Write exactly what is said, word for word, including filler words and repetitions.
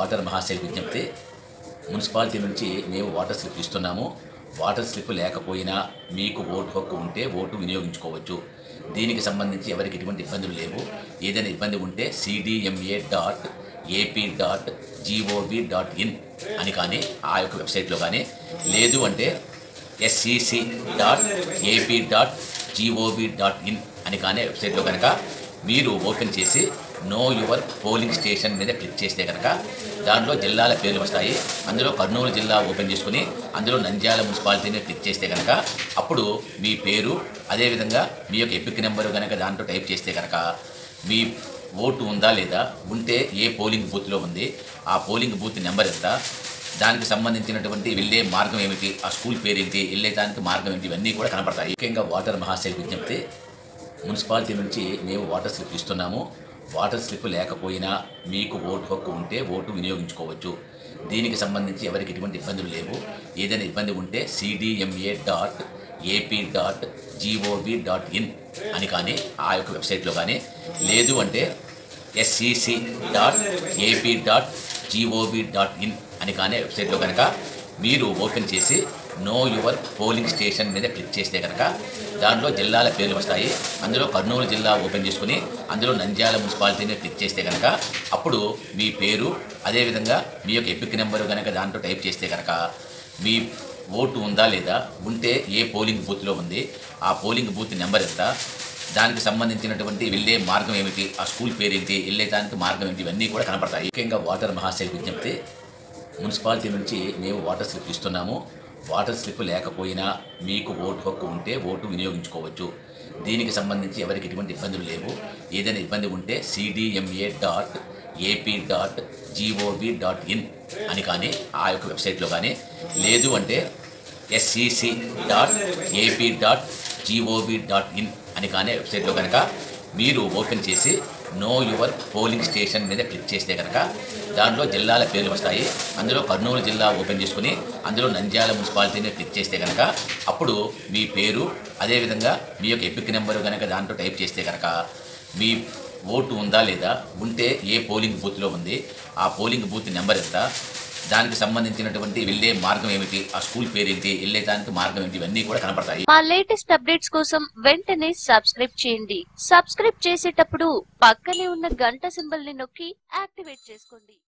Water మహాశైలి విజ్ఞప్తి. Municipality నుంచి మేము వాటర్ స్లిప్ ఇస్తున్నాము. వాటర్ స్లిప్ లేకపోయినా మీకు ఓటు హక్కు ఉంటే ఓటు వినియోగించుకోవచ్చు. దీనికి సంబంధించి ఎవరికి ఎటువంటి ఇబ్బందులు లేవు. ఏదైనా ఇబ్బంది ఉంటే CDMA dot AP dot gov dot in అని కానీ ఆ యొక్క వెబ్సైట్లో కానీ, లేదు అంటే SCC dot AP dot gov dot in అని కానీ వెబ్సైట్లో కనుక మీరు ఓపెన్ చేసి నో యువర్ పోలింగ్ స్టేషన్ మీద క్లిక్ చేస్తే కనుక దాంట్లో జిల్లాల పేర్లు వస్తాయి. అందులో కర్నూలు జిల్లా ఓపెన్ చేసుకుని అందులో నంద్యాల మున్సిపాలిటీ మీద క్లిక్ చేస్తే కనుక అప్పుడు మీ పేరు, అదేవిధంగా మీ యొక్క ఎపిక్ నెంబరు కనుక దాంట్లో టైప్ చేస్తే కనుక మీ ఓటు ఉందా లేదా, ఉంటే ఏ పోలింగ్ బూత్లో ఉంది, ఆ పోలింగ్ బూత్ నెంబర్ ఎంత, దానికి సంబంధించినటువంటి వెళ్ళే మార్గం ఏమిటి, ఆ స్కూల్ పేరు ఏంటి, వెళ్ళేదానికి మార్గం ఏంటి, ఇవన్నీ కూడా కనపడతాయి. ముఖ్యంగా వాటర్ మహాశైలి విజ్ఞప్తి. మున్సిపాలిటీ నుంచి మేము వాటర్ స్లిప్ ఇస్తున్నాము. వాటర్ స్లిప్ లేకపోయినా మీకు ఓటు హక్కు ఉంటే ఓటు వినియోగించుకోవచ్చు. దీనికి సంబంధించి ఎవరికి ఎటువంటి ఇబ్బందులు లేవు. ఏదైనా ఇబ్బంది ఉంటే CDMA dot AP dot gov dot in అని కానీ ఆ యొక్క వెబ్సైట్లో కానీ, లేదు అంటే SCC dot AP dot gov dot in అని కానీ వెబ్సైట్లో కనుక మీరు ఓపెన్ చేసి నో యువర్ పోలింగ్ స్టేషన్ మీద క్లిక్ చేస్తే కనుక దాంట్లో జిల్లాల పేర్లు వస్తాయి. అందులో కర్నూలు జిల్లా ఓపెన్ చేసుకుని అందులో నంద్యాల మున్సిపాలిటీ మీద క్లిక్ చేస్తే కనుక అప్పుడు మీ పేరు, అదేవిధంగా మీ యొక్క ఎపిక్ నెంబరు కనుక దాంట్లో టైప్ చేస్తే కనుక మీ ఓటు ఉందా లేదా, ఉంటే ఏ పోలింగ్ బూత్లో ఉంది, ఆ పోలింగ్ బూత్ నెంబర్ ఎంత, దానికి సంబంధించినటువంటి వెళ్ళే మార్గం ఏమిటి, ఆ స్కూల్ పేరు ఏంటి, వెళ్ళేదానికి మార్గం ఏంటి, ఇవన్నీ కూడా కనపడతాయి. ముఖ్యంగా వాటర్ మహాశైలి విజ్ఞప్తి. మున్సిపాలిటీ నుంచి మేము వాటర్ స్లిప్ ఇస్తున్నాము. వాటర్ స్లిప్ లేకపోయినా మీకు ఓటు హక్కు ఉంటే ఓటు వినియోగించుకోవచ్చు. దీనికి సంబంధించి ఎవరికి ఎటువంటి ఇబ్బందులు లేవు. ఏదైనా ఇబ్బంది ఉంటే CDMA dot AP dot gov dot in అని కానీ ఆ యొక్క వెబ్సైట్లో కానీ, లేదు అంటే SCC dot AP dot gov dot in అని కానీ వెబ్సైట్లో కనుక మీరు ఓపెన్ చేసి నో యువర్ పోలింగ్ స్టేషన్ మీద క్లిక్ చేస్తే కనుక దాంట్లో జిల్లాల పేర్లు వస్తాయి. అందులో కర్నూలు జిల్లా ఓపెన్ చేసుకుని అందులో నంద్యాల మున్సిపాలిటీ మీద క్లిక్ చేస్తే కనుక అప్పుడు మీ పేరు, అదేవిధంగా మీ యొక్క ఎపిక్ నెంబరు కనుక దాంట్లో టైప్ చేస్తే కనుక మీ ఓటు ఉందా లేదా, ఉంటే ఏ పోలింగ్ బూత్లో ఉంది, ఆ పోలింగ్ బూత్ నెంబర్ ఎంత, దానికి సంబంధించినటువంటి వెళ్ళే మార్గం ఏమిటి, ఆ స్కూల్ పేరు ఏంటి, వెళ్ళేదానికి మార్గం ఏంటి, ఇవన్నీ కూడా కనపడతాయి. మా లేటెస్ట్ అప్డేట్స్ కోసం వెంటనే సబ్స్క్రైబ్ చేయండి. సబ్స్క్రైబ్ చేసేటప్పుడు పక్కనే ఉన్న గంట సింబల్ ని నొక్కి యాక్టివేట్ చేసుకోండి.